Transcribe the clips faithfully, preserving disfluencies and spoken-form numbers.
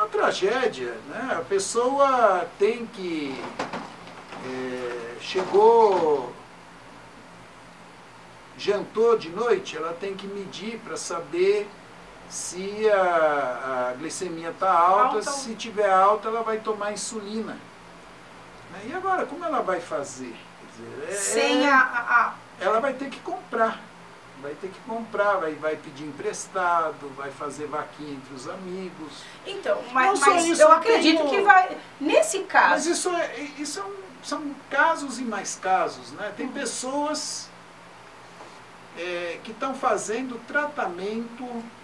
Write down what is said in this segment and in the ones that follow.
tragédia, né? A pessoa tem que... É, chegou, jantou de noite, ela tem que medir para saber se a, a glicemia está alta, alta, se tiver alta ela vai tomar insulina. Né? E agora, como ela vai fazer? Quer dizer, é, Sem a, a... Ela vai ter que comprar. Vai ter que comprar, vai, vai pedir emprestado, vai fazer vaquinha entre os amigos. Então, mas, Não mas isso, eu eu acredito tenho... que vai... Nesse caso... Mas isso, é, isso é um, são casos e mais casos, né? Tem pessoas é, que estão fazendo tratamento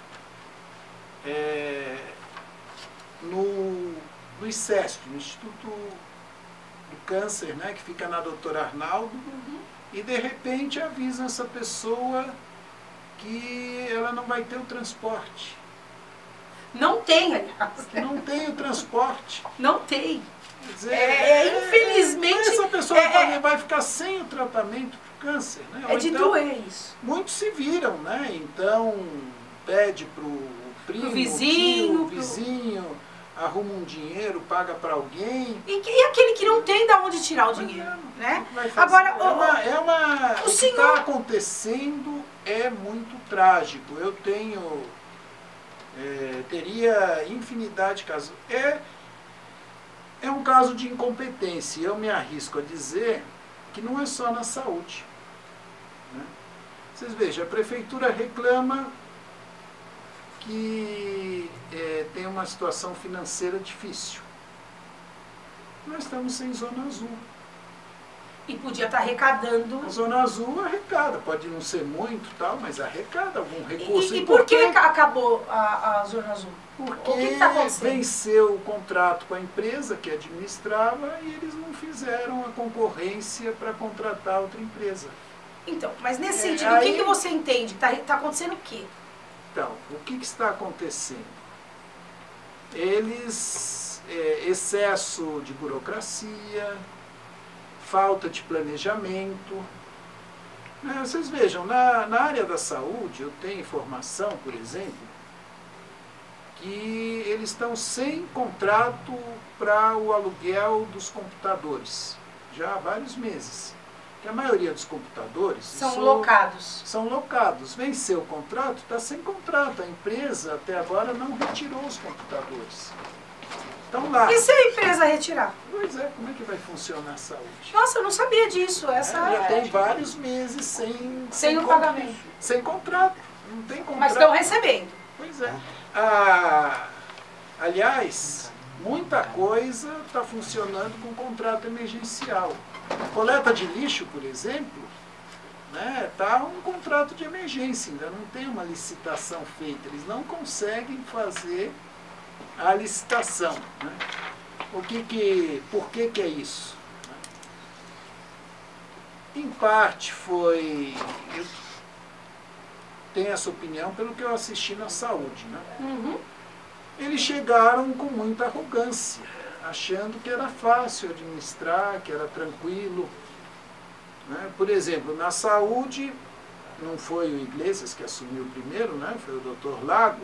é, no, no ICESP, no Instituto do Câncer, né? Que fica na doutora Arnaldo. Uhum. E de repente avisa essa pessoa que ela não vai ter o transporte. Não tem, aliás. Que não tem o transporte. Não tem. Quer dizer, é, é, infelizmente... Essa pessoa é, vai ficar sem o tratamento para o câncer. Né? É Ou de então, doer isso. Muitos se viram, né? Então pede para o primo, pro vizinho, tio, o pro... vizinho, arruma um dinheiro, paga para alguém. E, e aquele que não tem de onde tirar o dinheiro, é, né? Agora, é uma, é uma, o, o senhor... que está acontecendo é muito trágico. Eu tenho, é, teria infinidade de casos. É, é um caso de incompetência. Eu me arrisco a dizer que não é só na saúde. Né? Vocês vejam, a prefeitura reclama que é, tem uma situação financeira difícil. Nós estamos sem zona azul. E podia estar arrecadando... A zona azul arrecada, pode não ser muito, tal, mas arrecada algum recurso. E, e, e por que acabou a, a zona azul? Porque o que está acontecendo? Venceu o contrato com a empresa que administrava e eles não fizeram a concorrência para contratar outra empresa. Então, mas nesse é, sentido, aí... o que, que você entende? Está tá acontecendo o quê? Então, o que, que está acontecendo? Eles, é, excesso de burocracia, falta de planejamento. Né? Vocês vejam, na, na área da saúde, eu tenho informação, por exemplo, que eles estão sem contrato para o aluguel dos computadores, já há vários meses. Que a maioria dos computadores são são locados. São locados. Venceu o contrato, está sem contrato. A empresa até agora não retirou os computadores. Estão lá. E se a empresa retirar? Pois é, como é que vai funcionar a saúde? Nossa, eu não sabia disso. Essa é, já é... tem vários meses sem, sem, sem o pagamento. Sem contrato. Não tem contrato. Mas estão recebendo. Pois é. Ah, aliás, muita coisa está funcionando com contrato emergencial. Coleta de lixo, por exemplo, né, tá um contrato de emergência, ainda não tem uma licitação feita, eles não conseguem fazer a licitação. Né? O que que, por que que é isso? Em parte foi, eu tenho essa opinião pelo que eu assisti na saúde. Né? Uhum. Eles chegaram com muita arrogância, achando que era fácil administrar, que era tranquilo. Né? Por exemplo, na saúde, não foi o Iglesias que assumiu primeiro, né? Foi o doutor Lago.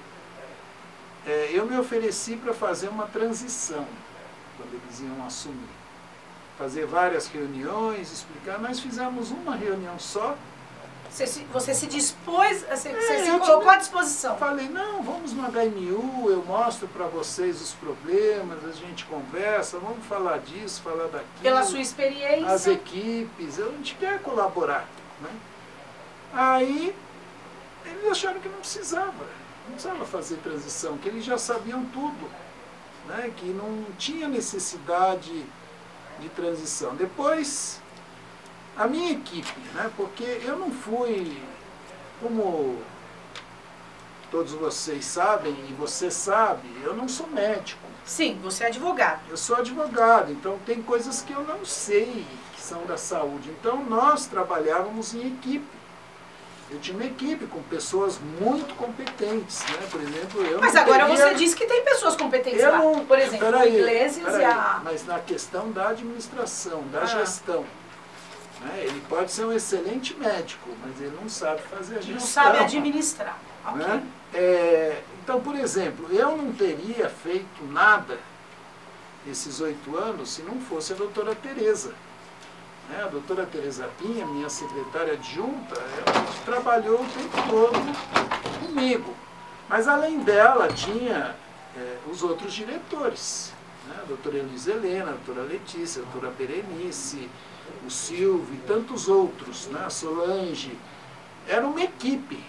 É, eu me ofereci para fazer uma transição, quando eles iam assumir. Fazer várias reuniões, explicar. Nós fizemos uma reunião só. Você se, você se dispôs, você, é, você se colocou tive, à disposição. Falei, não, vamos no H M U, eu mostro para vocês os problemas, a gente conversa, vamos falar disso, falar daquilo. Pela sua experiência. As equipes, a gente quer colaborar. Né? Aí, eles acharam que não precisava, não precisava fazer transição, que eles já sabiam tudo, né? Que não tinha necessidade de transição. Depois... A minha equipe, né, porque eu não fui, como todos vocês sabem, e você sabe, eu não sou médico. Sim, você é advogado. Eu sou advogado, então tem coisas que eu não sei que são da saúde. Então nós trabalhávamos em equipe. Eu tinha uma equipe com pessoas muito competentes, né? Por exemplo, eu Mas não agora teria... você disse que tem pessoas competentes eu lá. Não... Por exemplo, peraí, o Iglesias peraí, e a... Mas na questão da administração, da ah. gestão. Né? Ele pode ser um excelente médico, mas ele não sabe fazer a gestão. Não sabe administrar. Né? Okay. É, Então, por exemplo, eu não teria feito nada esses oito anos se não fosse a doutora Tereza. Né? A doutora Tereza Pinha, minha secretária adjunta, ela trabalhou o tempo todo comigo. Mas além dela tinha é, os outros diretores. Né? A doutora Elis Helena, a doutora Letícia, a doutora Berenice, o Silvio e tantos outros, né? A Solange. Era uma equipe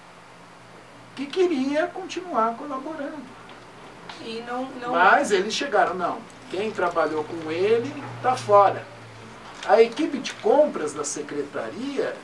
que queria continuar colaborando. E não, não... Mas eles chegaram, não, quem trabalhou com ele está fora. A equipe de compras da secretaria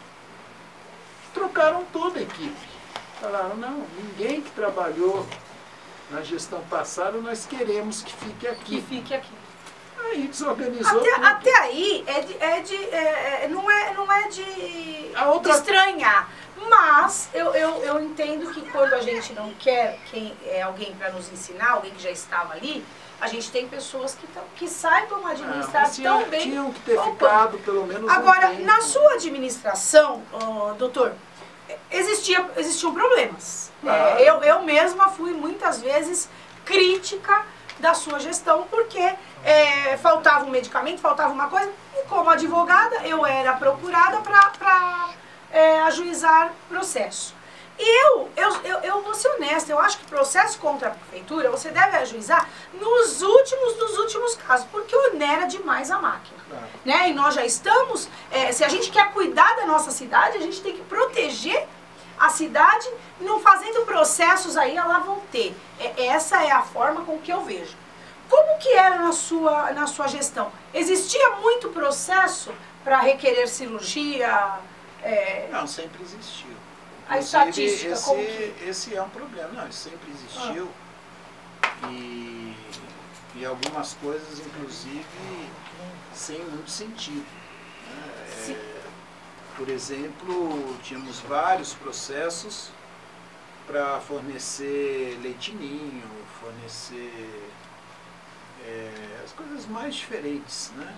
trocaram toda a equipe. Falaram, não, ninguém que trabalhou na gestão passada nós queremos que fique aqui. Que fique aqui. Aí desorganizou até, tudo. até aí é de, é de, é, não, é, não é de, A outra... de estranhar. Mas eu, eu, eu entendo que quando a gente não quer quem, é, alguém para nos ensinar, alguém que já estava ali, a gente tem pessoas que, tão, que saibam administrar não, tinha, tão bem. Tinham que ter Opa. ficado pelo menos Agora, um tempo. na sua administração, oh, doutor, existia, existiam problemas. Claro. É, eu, eu mesma fui muitas vezes crítica da sua gestão, porque é, faltava um medicamento, faltava uma coisa, e como advogada eu era procurada para é, ajuizar processo. E eu, eu, eu, eu vou ser honesta, eu acho que processo contra a prefeitura você deve ajuizar nos últimos dos últimos casos, porque onera demais a máquina. Claro. Né? E nós já estamos, é, se a gente quer cuidar da nossa cidade, a gente tem que proteger a cidade, não fazendo processos aí, ela vão ter. É, essa é a forma com que eu vejo. Como que era na sua, na sua gestão? Existia muito processo para requerer cirurgia? É... Não, sempre existiu. A Inclusive, estatística, esse, como que... esse é um problema. Não, isso sempre existiu. Ah. E, e algumas coisas, inclusive, sem muito sentido. Né? É, por exemplo, tínhamos vários processos para fornecer leitinho, fornecer é, as coisas mais diferentes, né?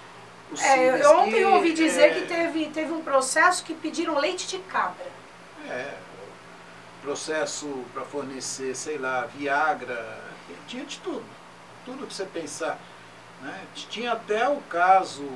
É, ontem que, eu ouvi dizer é, que teve, teve um processo que pediram leite de cabra. É, processo para fornecer, sei lá, Viagra, tinha de tudo, tudo que você pensar. Né? Tinha até o caso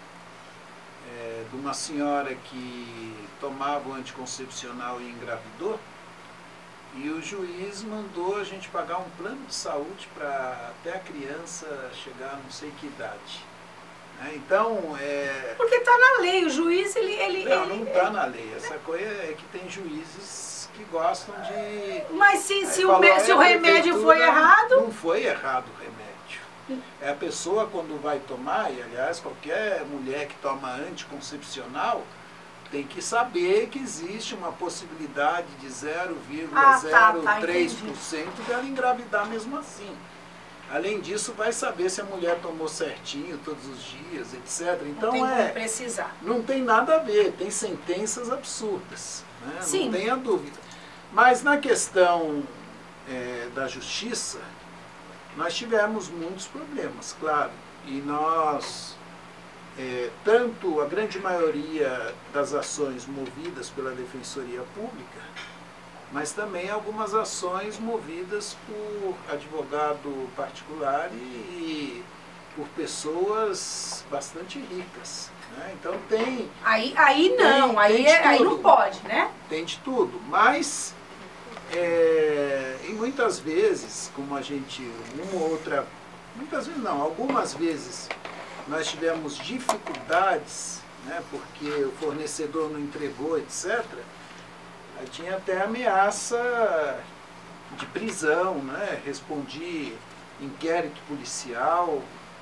é, de uma senhora que tomava o anticoncepcional e engravidou, e o juiz mandou a gente pagar um plano de saúde para até a criança chegar a não sei que idade. Né? Então, é... Porque está na lei, o juiz, ele... ele Não, ele, não está na lei. Essa coisa é que tem juízes que gostam de... Mas se, se, falou, o, me, se é, o remédio foi errado... Não foi errado o remédio. É a pessoa quando vai tomar, e aliás qualquer mulher que toma anticoncepcional, tem que saber que existe uma possibilidade de zero vírgula zero três por cento ah, tá, tá, dela engravidar mesmo assim. Além disso, vai saber se a mulher tomou certinho todos os dias, etcétera. Então, não tem é, como precisar. Não tem nada a ver, tem sentenças absurdas, né? Sim. Não tenha dúvida. Mas na questão é, da justiça, nós tivemos muitos problemas, claro. E nós, é, tanto a grande maioria das ações movidas pela Defensoria Pública, mas também algumas ações movidas por advogado particular e, e por pessoas bastante ricas. Né? Então tem... Aí, aí não, tem, aí, tem é, aí não pode, né? Tem de tudo, mas é, e muitas vezes, como a gente, uma ou outra, muitas vezes não, algumas vezes nós tivemos dificuldades, né, porque o fornecedor não entregou, etcétera, tinha até ameaça de prisão, né? Respondi inquérito policial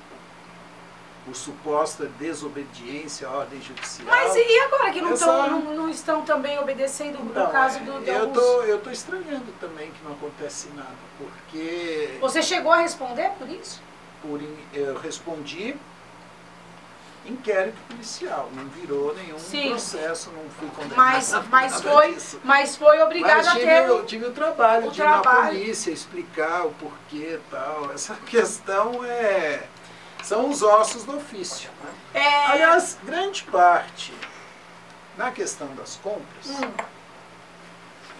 por suposta desobediência à ordem judicial. Mas e agora que não, Essa... tão, não, não estão também obedecendo então, no caso do... Eu alguns... tô, eu tô estranhando também que não acontece nada, porque... Você chegou a responder por isso? Por, eu respondi inquérito policial, não virou nenhum Sim. processo, não fui condenado. Mas, mas, foi, mas foi obrigado mas a tive, ter... Eu tive o trabalho o de trabalho. ir na polícia, explicar o porquê e tal. Essa questão é... São os ossos do ofício. Né? É... Aliás, grande parte, na questão das compras, hum.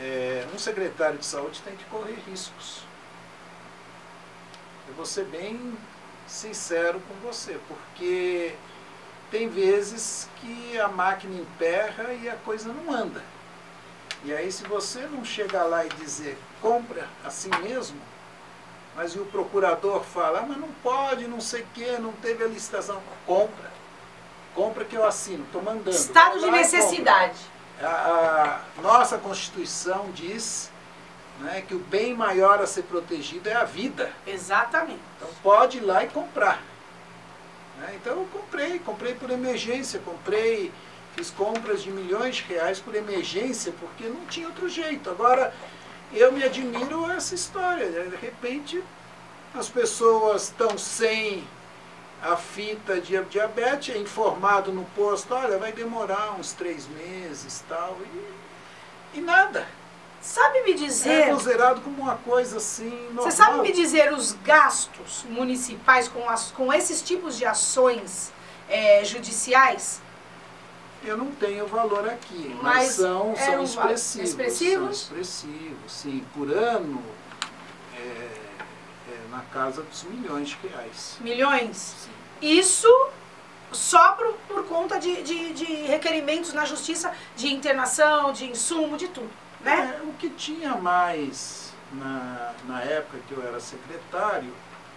é, um secretário de saúde tem que correr riscos. Eu vou ser bem sincero com você, porque tem vezes que a máquina emperra e a coisa não anda. E aí, se você não chegar lá e dizer, compra assim mesmo, mas e o procurador fala, ah, mas não pode, não sei o quê, não teve a licitação, compra. Compra que eu assino, estou mandando. Estado de necessidade. A, a nossa Constituição diz, né, que o bem maior a ser protegido é a vida. Exatamente. Então pode ir lá e comprar. Né? Então eu comprei, comprei por emergência, comprei, fiz compras de milhões de reais por emergência, porque não tinha outro jeito. Agora, eu me admiro essa história. De repente, as pessoas estão sem a fita de diabetes, é informado no posto, olha, vai demorar uns três meses tal, e, e nada. Sabe me dizer... É considerado como uma coisa assim normal. Você sabe me dizer os gastos municipais com, as, com esses tipos de ações é, judiciais? Eu não tenho valor aqui, mas, mas são, é são um, expressivos. Expressivos? São expressivos, sim. Por ano, é, é na casa dos milhões de reais. Milhões? Sim. Isso só por, por conta de, de, de requerimentos na justiça, de internação, de insumo, de tudo, né? É, o que tinha mais na, na época que eu era secretário,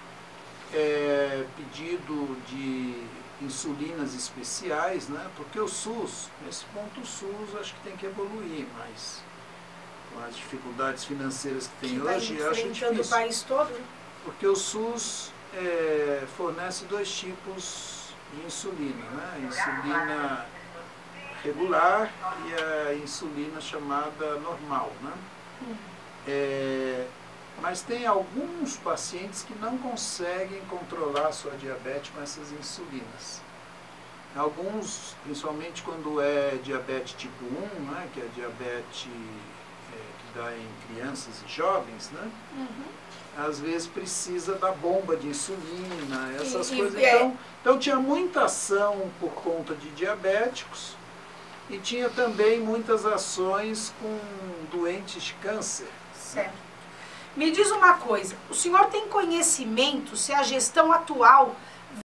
é pedido de insulinas especiais, né? Porque o SUS, nesse ponto o SUS acho que tem que evoluir, mas com as dificuldades financeiras que tem que hoje, tá acho enfrentando difícil. o país todo, né? Porque o SUS é, fornece dois tipos de insulina, né? A insulina regular e a insulina chamada normal, né? Hum. É, mas tem alguns pacientes que não conseguem controlar a sua diabetes com essas insulinas. Alguns, principalmente quando é diabetes tipo um, né, que é diabetes é, que dá em crianças e jovens, né, Uhum. às vezes precisa da bomba de insulina, essas E- e- coisas. é- Então, então tinha muita ação por conta de diabéticos e tinha também muitas ações com doentes de câncer. Certo. Me diz uma coisa, o senhor tem conhecimento se a gestão atual